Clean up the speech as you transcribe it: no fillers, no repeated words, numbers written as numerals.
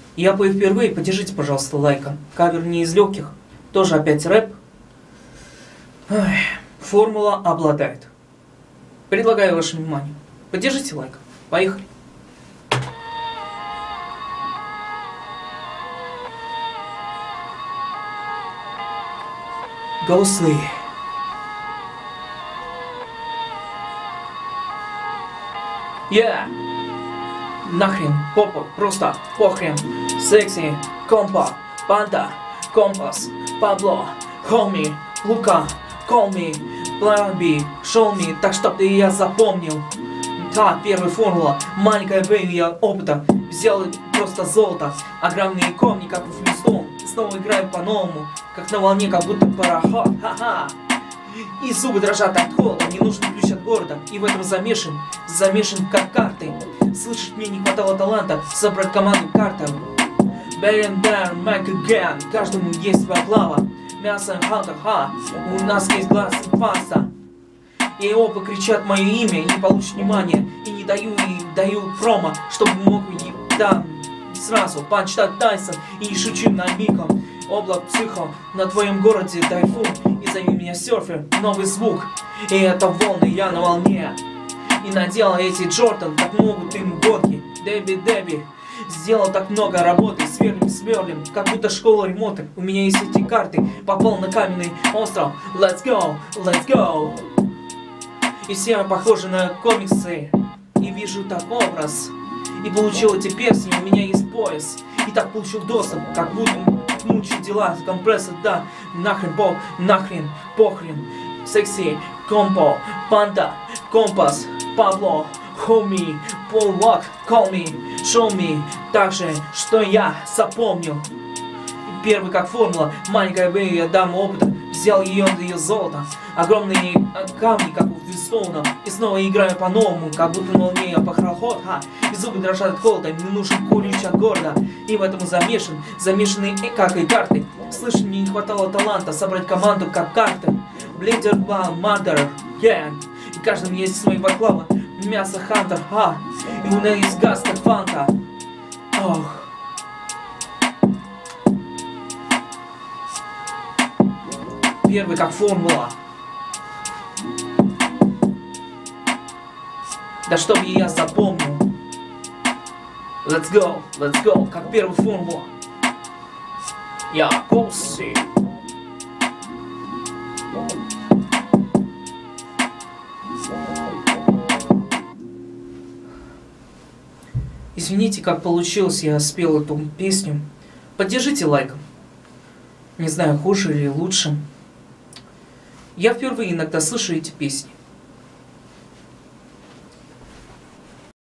Я пою впервые, поддержите, пожалуйста, лайком. Кавер не из легких, тоже опять рэп. Ой, формула обладает. Предлагаю вашему вниманию. Поддержите лайком. Поехали. Ghostly. Нахрен, попа, просто похрен. Секси, компа, панда, компас, Пабло, Хоми, Лука, call me, plan B, show me, так чтоб ты я запомнил. Да, первая формула, маленькая бэйби опыта. Взял просто золото, огромные камни, как у Флинстоун. Снова играю по-новому, как на волне, как будто пароход, ха-ха. И зубы дрожат от холода, мне нужен ключ от города. И в этом замешан как карты. Слышать мне не хватало таланта, собрать команду карта. Бэйн дан, Mac again, каждому есть своя глава. Мясо, ха-ха-ха, у нас есть глаз и паста. И оба кричат мое имя, и не получат внимания. И не даю промо, чтобы мог и да, сразу панчтать Тайсон. И не шучу на миком. Облак психо, на твоем городе тайфун. И зови меня серфер, новый звук. И это волны, я на волне. И надел эти Джордан, как могут им гонки. Дэби, сделал так много работы, сверлим, как будто школа ремонта. У меня есть эти карты, попал на каменный остров. Let's go. И все мы похожи на комиксы. И вижу так образ. И получил эти перстни, у меня есть пояс. И так получил доступ, как будто мучаю дела, компрессор, да. Нахрен, похрен. Секси, компо, панда, компас, Пабло, Хоми, Полвак, call me, show me. Так же, что я запомнил. Первый как формула, маленькая бэйби, я дам опыта. Взял ее золото, огромные камни, как у Флинстоуна. И снова играю по-новому, как будто на волне я похрохот, ха. И зубы дрожат от холода, мне нужен ключ от города. И в этом замешаны как и карты. Слышь, мне не хватало таланта, собрать команду как карты. Блиндер, мардер, yeah. И каждому есть свои баклавы, мясо, хантер, ха. И у меня есть газ, как фанта. Ох. Первый как формула. Да чтоб я запомнил. Let's go, как первая формула. Я Коуси. Извините, как получилось, я спел эту песню. Поддержите лайком. Не знаю, хуже или лучше. Я впервые иногда слышу эти песни.